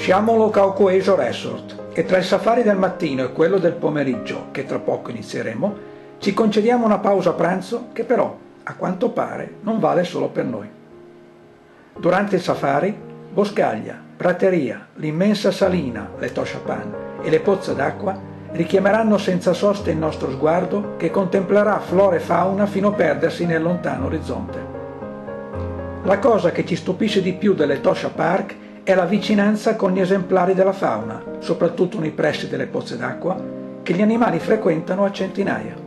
Siamo all'Ocaucoeso Resort e tra il safari del mattino e quello del pomeriggio, che tra poco inizieremo, ci concediamo una pausa pranzo che però, a quanto pare, non vale solo per noi. Durante il safari, boscaglia, prateria, l'immensa salina, le Toshapan e le pozze d'acqua richiameranno senza sosta il nostro sguardo che contemplerà flora e fauna fino a perdersi nel lontano orizzonte. La cosa che ci stupisce di più delle Tosha Park è la vicinanza con gli esemplari della fauna, soprattutto nei pressi delle pozze d'acqua, che gli animali frequentano a centinaia.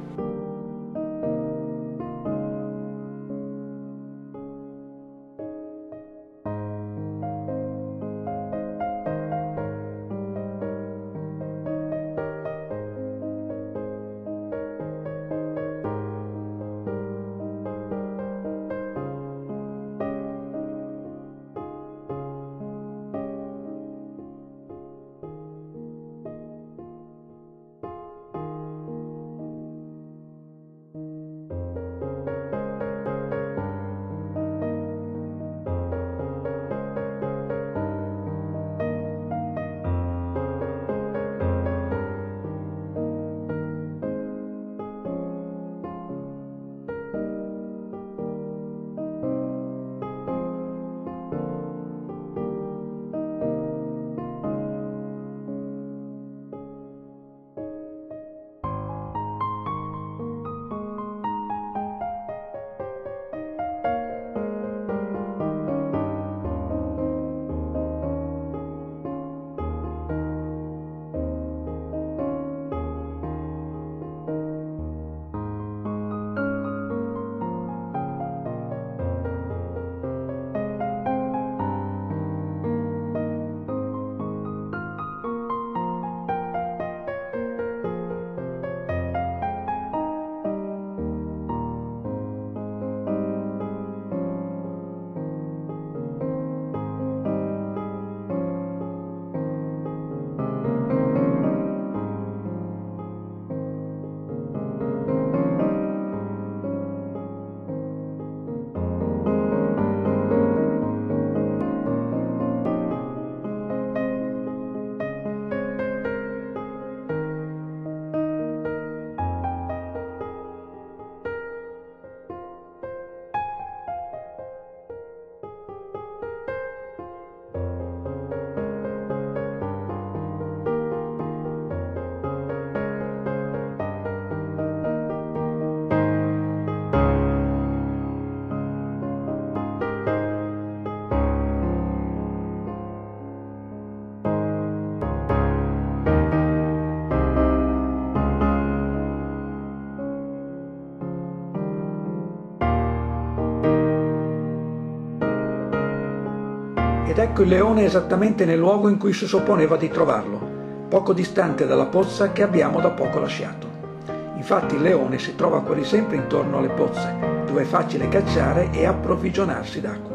Ed ecco il leone esattamente nel luogo in cui si supponeva di trovarlo, poco distante dalla pozza che abbiamo da poco lasciato. Infatti il leone si trova quasi sempre intorno alle pozze, dove è facile cacciare e approvvigionarsi d'acqua.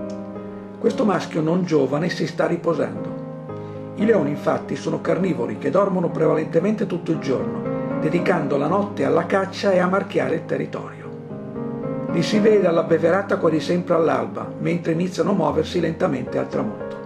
Questo maschio non giovane si sta riposando. I leoni infatti sono carnivori che dormono prevalentemente tutto il giorno, dedicando la notte alla caccia e a marchiare il territorio. Li si vede alla beverata quasi sempre all'alba, mentre iniziano a muoversi lentamente al tramonto.